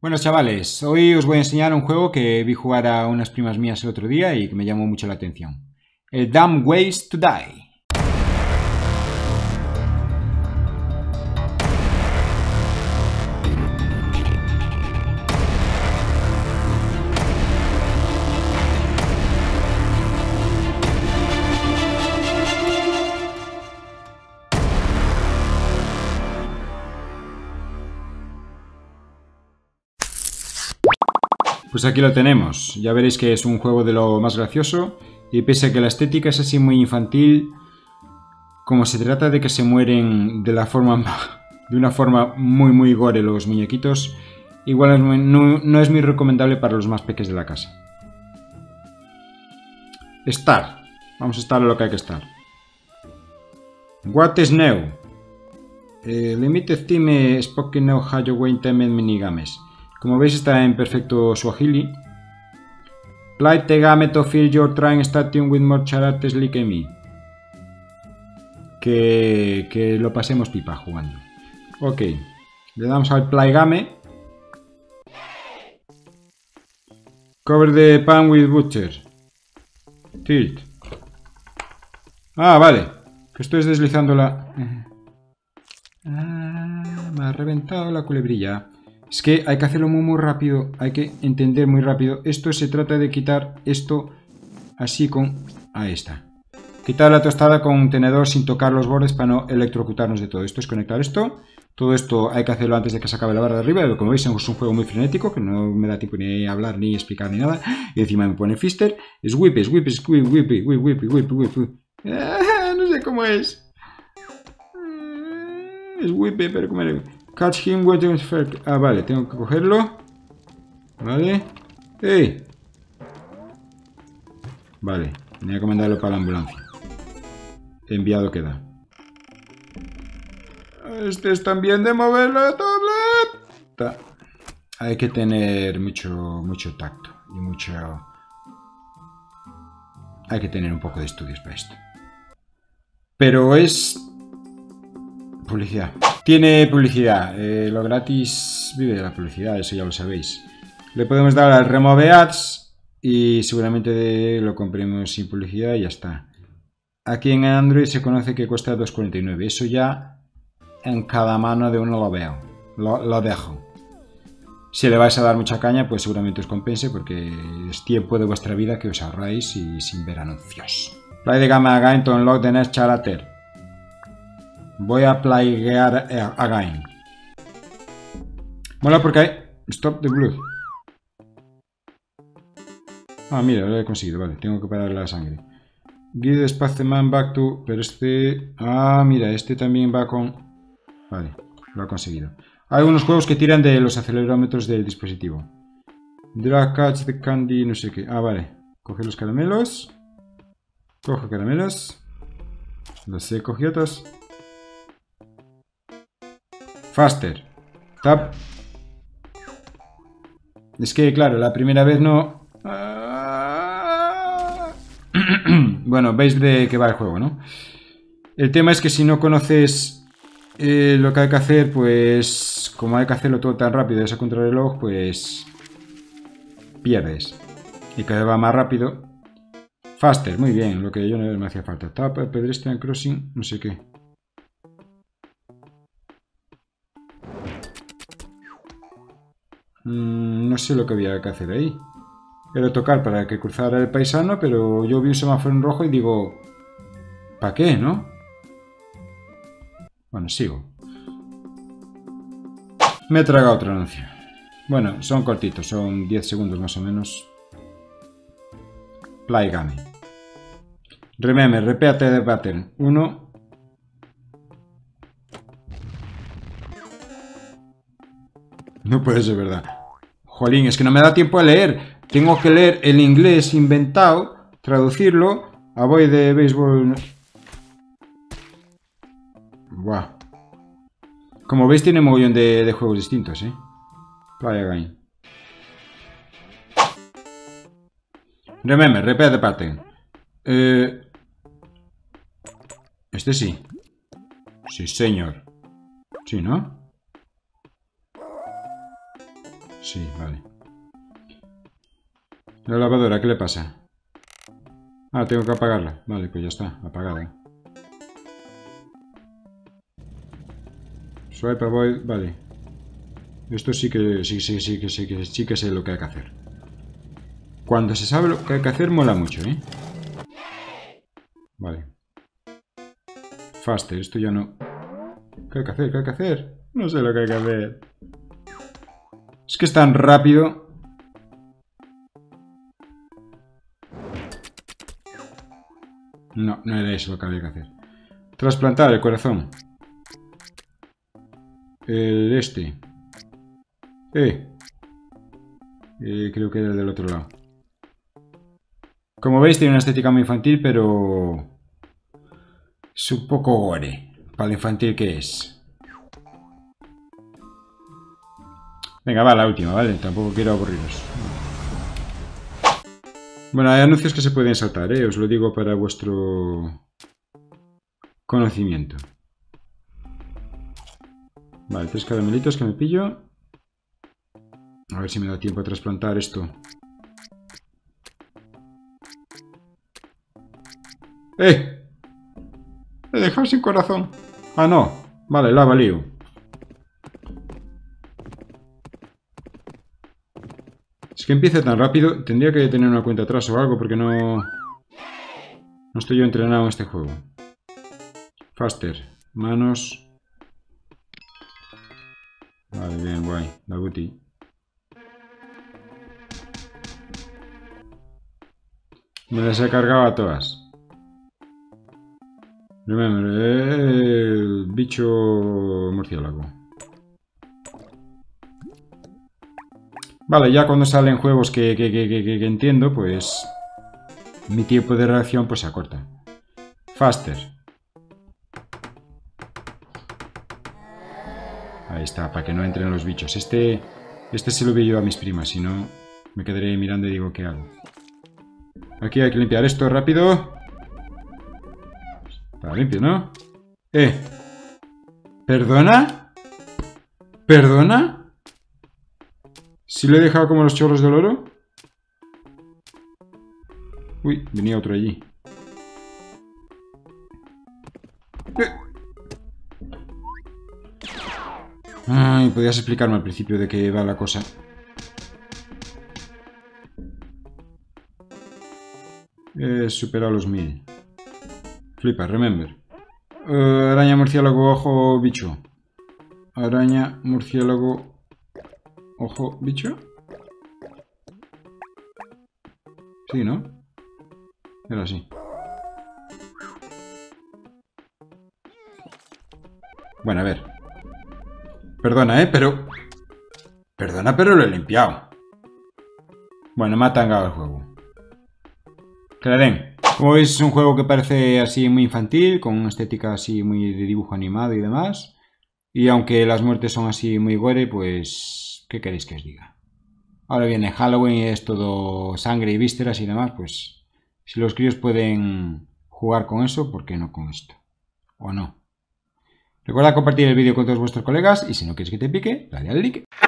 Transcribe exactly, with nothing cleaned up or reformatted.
Bueno, chavales, hoy os voy a enseñar un juego que vi jugar a unas primas mías el otro día y que me llamó mucho la atención. El Dumb Ways to Die. Pues aquí lo tenemos, ya veréis que es un juego de lo más gracioso y pese a que la estética es así muy infantil, como se trata de que se mueren de la forma de una forma muy muy gore los muñequitos, igual es muy, no, no es muy recomendable para los más pequeños de la casa. Estar, vamos a estar a lo que hay que estar. What is new? Eh, limited time spoken now how way temen minigames. Como veis está en perfecto Swahili. Play the game to feel your train station with more charates like me. Que, que lo pasemos pipa jugando. Ok. Le damos al play game. Cover the pan with butcher. Tilt. Ah, vale. Que estoy deslizando la... Ah, me ha reventado la culebrilla. Es que hay que hacerlo muy muy rápido, hay que entender muy rápido. Esto se trata de quitar esto así con... Ahí está. Quitar la tostada con un tenedor sin tocar los bordes para no electrocutarnos de todo. Esto es conectar esto. Todo esto hay que hacerlo antes de que se acabe la barra de arriba. Como veis es un juego muy frenético, que no me da tiempo ni hablar, ni explicar, ni nada. Y encima me pone Fister. Es whip, es whip, es whip, whip, whip, whip, whip, whip, whip. Ah, no sé cómo es. Es whip, pero como era... Catch him with the fair. Ah, vale, tengo que cogerlo. Vale. ¡Ey! Vale, tenía que mandarlo para la ambulancia. Enviado queda. Este es también de mover la tableta. Hay que tener mucho, mucho tacto y mucho... Hay que tener un poco de estudios para esto. Pero es... publicidad. Tiene publicidad, eh, lo gratis vive de la publicidad, eso ya lo sabéis. Le podemos dar al Remove Ads y seguramente lo compremos sin publicidad y ya está. Aquí en Android se conoce que cuesta dos cuarenta y nueve, eso ya en cada mano de uno lo veo, lo, lo dejo. Si le vais a dar mucha caña, pues seguramente os compense porque es tiempo de vuestra vida que os ahorráis y sin ver anuncios. Play the game again to unlock the next character. Voy a playgear again. Mola porque hay... Stop the blood. Ah, mira, lo he conseguido, vale. Tengo que parar la sangre. Give the spaceman back to... Pero este... Ah, mira, este también va con... Vale, lo ha conseguido. Hay unos juegos que tiran de los acelerómetros del dispositivo. Drag, catch the candy, no sé qué. Ah, vale. Coge los caramelos. Coge caramelos. Los he cogido todos. Faster. Tap. Es que, claro, la primera vez no... Bueno, veis de qué va el juego, ¿no? El tema es que si no conoces eh, lo que hay que hacer, pues... Como hay que hacerlo todo tan rápido, ese contrarreloj, pues... pierdes. Y cada vez va más rápido. Faster, muy bien, lo que yo no me hacía falta. Tap, pedestrian crossing, no sé qué. No sé lo que había que hacer ahí. Era tocar para que cruzara el paisano, pero yo vi un semáforo en rojo y digo... ¿Para qué, no? Bueno, sigo. Me he tragado otro anuncio. Bueno, son cortitos, son diez segundos más o menos. Play game. Remember, repeat the pattern. Uno... No puede ser verdad. Jolín, es que no me da tiempo a leer. Tengo que leer el inglés inventado, traducirlo. A voy de béisbol. Buah. Como veis tiene un mogollón de, de juegos distintos, ¿eh? Play again. Remember, repeat the pattern. Eh... Este sí. Sí, señor. Sí, ¿no? Sí, vale. La lavadora, ¿qué le pasa? Ah, tengo que apagarla. Vale, pues ya está, apagada. Swipe avoid, vale. Esto sí que sí, sí, sí, que sí, que sí que sé lo que hay que hacer. Cuando se sabe lo que hay que hacer, mola mucho, ¿eh? Vale. Faster, esto ya no... ¿Qué hay que hacer? ¿Qué hay que hacer? No sé lo que hay que hacer. Es que es tan rápido. No, no era eso lo que había que hacer. Trasplantar el corazón. El este. Eh. eh. Creo que era el del otro lado. Como veis, tiene una estética muy infantil, pero... es un poco gore. Para lo infantil que es. Venga, va, la última, ¿vale? Tampoco quiero aburriros. Bueno, hay anuncios que se pueden saltar, ¿eh? Os lo digo para vuestro conocimiento. Vale, tres caramelitos que me pillo. A ver si me da tiempo a trasplantar esto. ¡Eh! Me he dejado sin corazón. Ah, no. Vale, la lío. Es que empieza tan rápido. Tendría que tener una cuenta atrás o algo porque no... no estoy yo entrenado en este juego. Faster. Manos. Vale, bien, guay. La booty. Me las he cargado a todas. Remember, el bicho murciélago. Vale, ya cuando salen juegos que, que, que, que, que entiendo, pues mi tiempo de reacción pues se acorta. Faster. Ahí está, para que no entren los bichos. Este, este se lo vi yo a mis primas, si no me quedaré mirando y digo, ¿qué hago? Aquí hay que limpiar esto rápido. Está limpio, ¿no? Eh. ¿Perdona? ¿Perdona? ¿Si lo he dejado como los chorros del oro? Uy, venía otro allí. Eh. Ay, podías explicarme al principio de qué va la cosa. He superado los mil. Flipa, remember. Uh, araña, murciélago, ojo, bicho. Araña, murciélago, ojo, bicho. Sí, ¿no? Era así. Bueno, a ver. Perdona, ¿eh? Pero... Perdona, pero lo he limpiado. Bueno, me ha tangado el juego. Que le den. Como veis, es un juego que parece así muy infantil, con una estética así muy de dibujo animado y demás. Y aunque las muertes son así muy gore, pues... ¿qué queréis que os diga? Ahora viene Halloween y es todo sangre y vísceras y demás, pues... si los críos pueden jugar con eso, ¿por qué no con esto? ¿O no? Recuerda compartir el vídeo con todos vuestros colegas y si no quieres que te pique, dale al like.